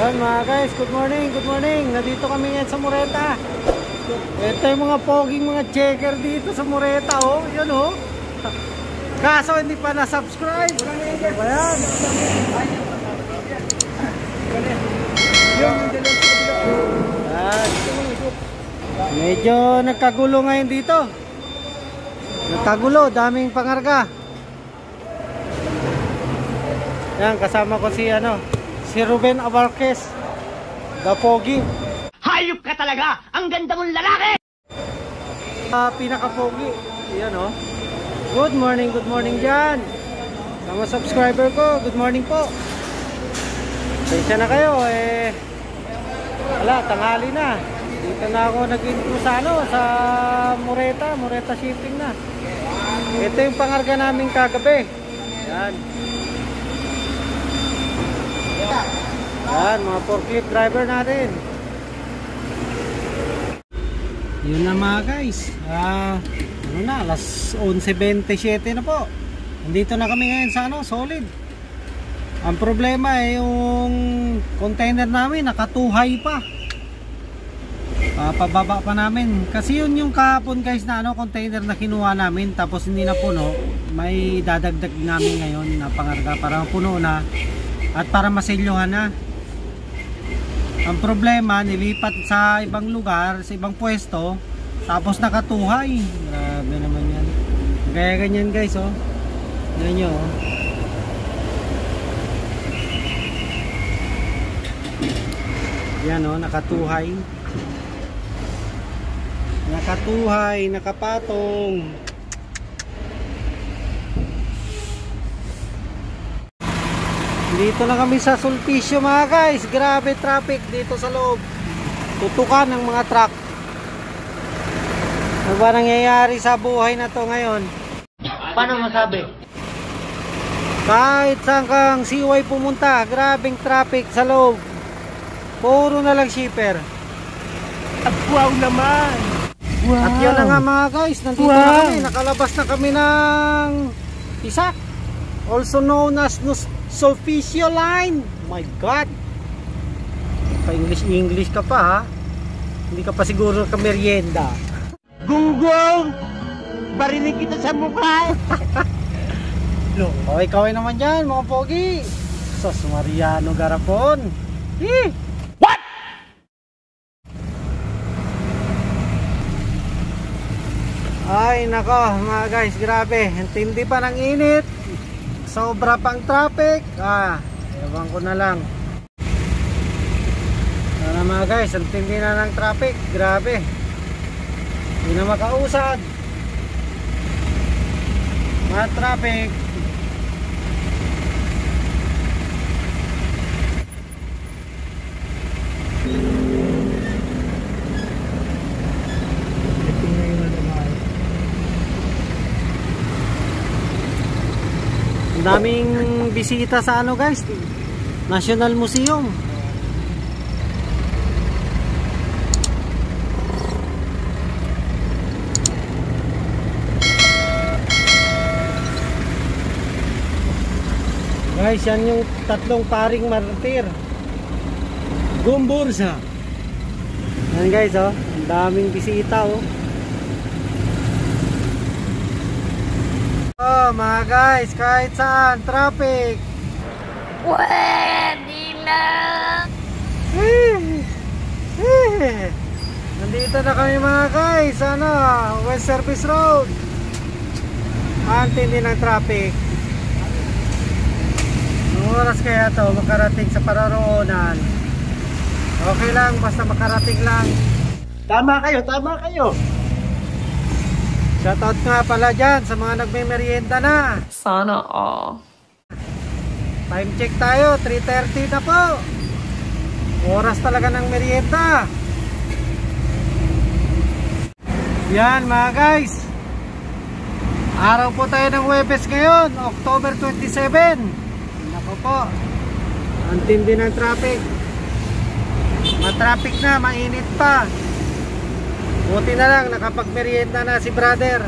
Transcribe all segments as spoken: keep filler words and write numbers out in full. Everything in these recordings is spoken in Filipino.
Yan mga guys, good morning, good morning. Nandito kami ngayon sa Moreta. Ito yung mga poging mga checker dito sa Moreta, oh. Yan, oh. Kaso hindi pa na-subscribe. Ayan. Ayan. Medyo nagkagulo ngayon dito. Nagkagulo, daming pangarga. Yan, kasama ko si ano, si Ruben Abarquez, the Pogi. Hayop ka talaga! Ang ganda mong lalaki! Uh, pinaka-pogi. Yan, oh. Good morning, good morning dyan. Sa mga subscriber ko, good morning po. Pasensya na kayo, eh. Wala, tanghali na. Dito na ako nag-intro sa ano, sa Moreta, Moreta shipping na. Ito yung pangarga namin kagabi. Yan. Yan, mga forklift driver natin. Yun na mga guys. Ah, ano na, alas onse twenty-seven na po. Nandito na kami ngayon sa ano, Solid. Ang problema eh, yung container namin nakatuhay pa. Ah, pababa pa namin. Kasi yun yung kahapon guys na ano, container na kinuha namin. Tapos hindi na puno. May dadagdag namin ngayon na pangarga para puno na. At para maselyohan na. Ang problema, nilipat sa ibang lugar, sa ibang pwesto, tapos nakatuhay. Grabe naman yan. Kaya ganyan guys, oh. Yan nyo, oh. Yan, oh, nakatuhay. Nakatuhay, nakapatong. Dito na kami sa Sulpicio mga guys. Grabe traffic dito sa loob. Tutukan ng mga truck. Ano ba nangyayari sa buhay na to ngayon? Paano masabi? Kahit saan kang siway pumunta, grabing traffic sa loob. Puro na lang shipper. Wow naman! Wow! At yun na nga mga guys, nandito wow. na kami. Nakalabas na kami ng Pisak, also known as Sulpicio Line. My God, pa English English ka pa ha. Hindi ka pa siguro ka merienda. Gunggong! Barinig kita sa mukha! No, kaway-kaway naman dyan mga pogi. Sos Mariano Garapon. Eh. What? Ay nako mga guys, grabe. Hindi pa ng init. Sobra pang traffic. Ah, ewan ko na lang. Sana mga guys, ang tindi na ng traffic. Grabe. Hindi na makausad. Mga traffic. Daming bisita sa ano guys, National Museum. Guys, yan yung tatlong paring martir Gumbursa. Yan guys, oh, ang daming bisita, oh. Oh mga guys, kahit saan, traffic. Pwede na! Eh, eh. Nandito na kami mga guys, ano, West Service Road. Ang tindi ng traffic. Anong oras kaya to makarating sa pararoonan? Okay lang, basta makarating lang. Tama kayo, tama kayo! Shoutout nga pala dyan sa mga nagme-merienda na. Sana all. Time check tayo, three thirty na po. Oras talaga ng merienda. Yan mga guys, araw po tayo ng Huwebes ngayon, October twenty-seven. Nako po, ang tindi ng traffic. Ma-traffic na, mainit pa. Buti na lang, nakapag-merienda na si brother.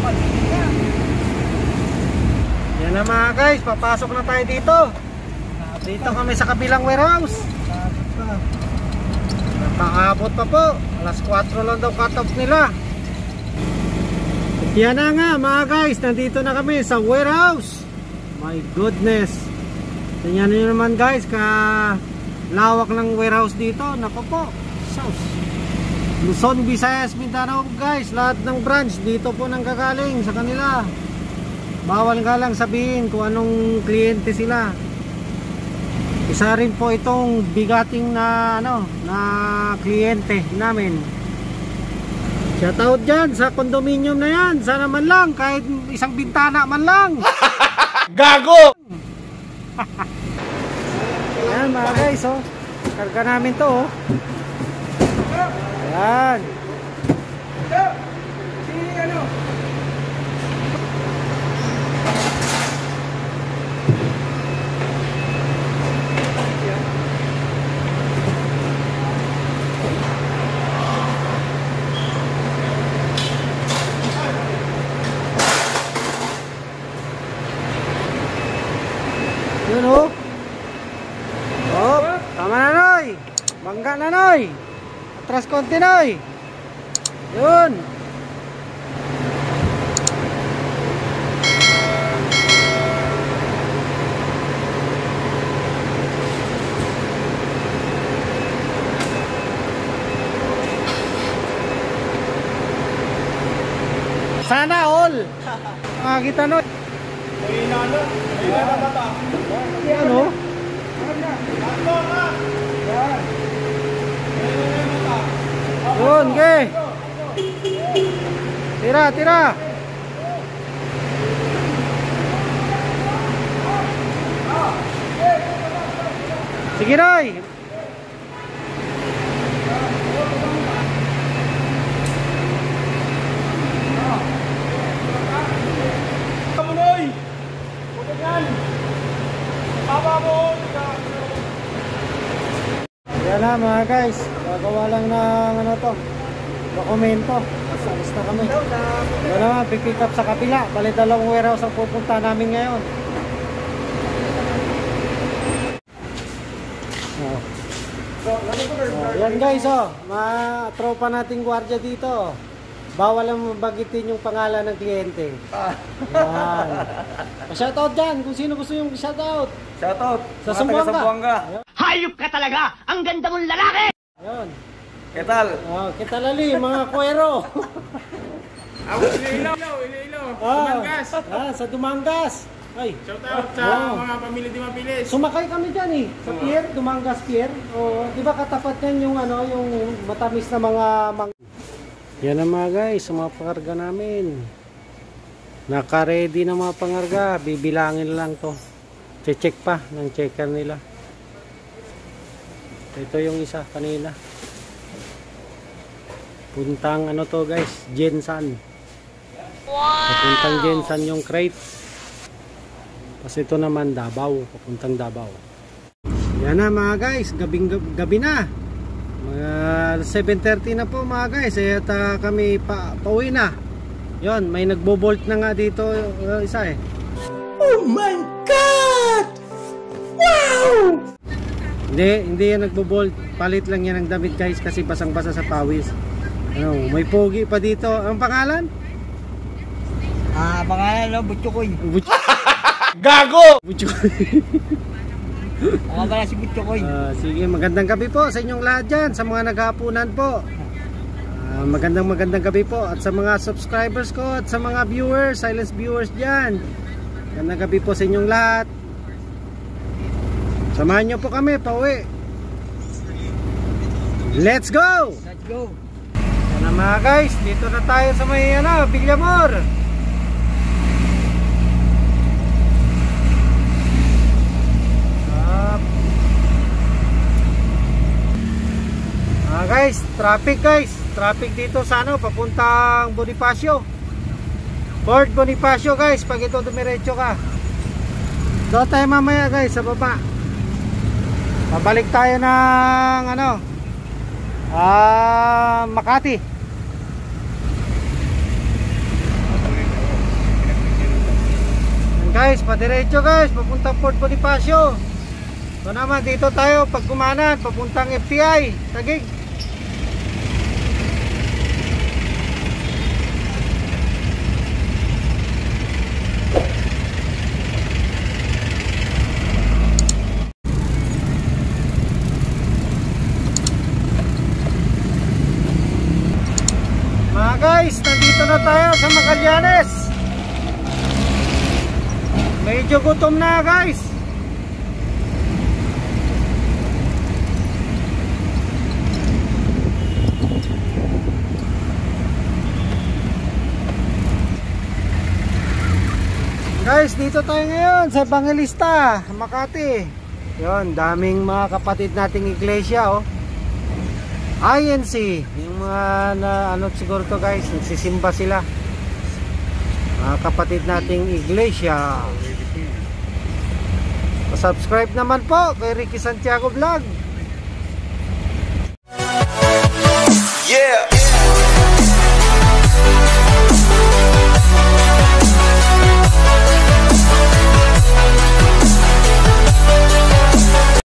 Yan na mga guys, papasok na tayo dito. Dito kami sa kabilang warehouse. Nakaabot pa po. Alas kwatro lang daw cut off nila. Yan na nga mga guys, nandito na kami sa warehouse. My goodness. Tingnan nyo naman guys, ka lawak ng warehouse dito. Nako po, sauce. Luzon, Visayas, Mindanao guys. Lahat ng branch dito po nang gagaling sa kanila. Bawal nga lang sabihin kung anong kliyente sila. Isa rin po itong bigating na ano, na kliyente namin. Shoutout dyan sa condominium na yan. Sana man lang, kahit isang bintana man lang. Gago! Ayan mga guys, oh. Karga namin to, oh. Ayan. Yun, oh. Oh, tama na, Noy. Bangga na, Noy. Atras konti, Noy. Yun. Sana all. Ah, kita, Noy. Inano? Inano ba ito? Yan, oh. Yun, ge. Tira, tira. Sige, Noy. Kamunoy! Putok yan! Baba mo! Yan na mga guys, gagawa lang ng ano to, dokumento. Asalis na kami. Yan naman, pipick up sa kapila. Bali dalawang warehouse ang pupunta namin ngayon. Oh. Oh, yan guys, oh, mga tropa nating gwardiya dito. Bawal lang mabagitin yung pangalan ng kliyente. Yan. Pa-shoutout dyan kung sino gusto yung shoutout. Shoutout! Sa Zamboanga. Hayop ka talaga! Ang ganda mong lalaki! Ayun. Ketal! Oh, kitalali, mga kwero. Ako, Iloilo, Iloilo, Ah, Dumangas. ah, sa Dumangas. Ay, Shout out sa Wow. mga pamilya di mapilis. sumakay kami dyan eh. Sa pier, Dumangas Pier. O, di ba katapat yan yung ano, yung matamis na mga mang... Yan na mga guys, sa mga pangarga namin. Naka-ready na mga pangarga. Bibilangin lang to. Che-check pa ng checker nila. Ito yung isa kanina. Puntang ano to guys, Jensan. Wow! Puntang Jensan yung crate. Kasi ito naman Davao, papuntang Davao. Yan na mga guys, gabing gabi na. Mga seven thirty na po mga guys, eh, at uh, kami pa pauwi na. Yon, may nagbo-bolt na nga dito uh, isa eh. Oh my God! Wow! Hindi, hindi yan nagbo-bolt. Palit lang yan ng damit guys kasi basang-basa sa pawis. Ano, may pogi pa dito. Ang pangalan? Ah, pangalan no, Butchokoy. Butch Gago! Butchokoy. Ako pala si Butchokoy. Ah, sige, magandang gabi po sa inyong lahat dyan, sa mga naghapunan po. Ah, magandang magandang gabi po at sa mga subscribers ko at sa mga viewers, silent viewers dyan. Magandang gabi po sa inyong lahat. Samahan nyo po kami, pauwi. Let's go! Let's go. Yan na mga guys, dito na tayo sa may ano, Villamor. Up. Ah guys, traffic guys. Traffic dito sa ano, papuntang Bonifacio. Port Bonifacio guys, pag ito dumiretso ka. Doon tayo mamaya guys, sa baba. Pabalik tayo ng ano, ah, Makati. Yan guys, padiretso guys, papuntang Port Bonifacio. So naman dito tayo pagkumanan papuntang F T I Taguig. Mga guys, nandito na tayo sa Magallanes. Medyo gutom na guys. Guys, dito tayo ngayon sa Evangelista, Makati. Yon, daming mga kapatid nating iglesia oh. I N C, yung mga na, ano siguro to guys, nagsisimba sila. Mga kapatid nating iglesia. Subscribe naman po kay Ricky Santiago Vlog. Yeah.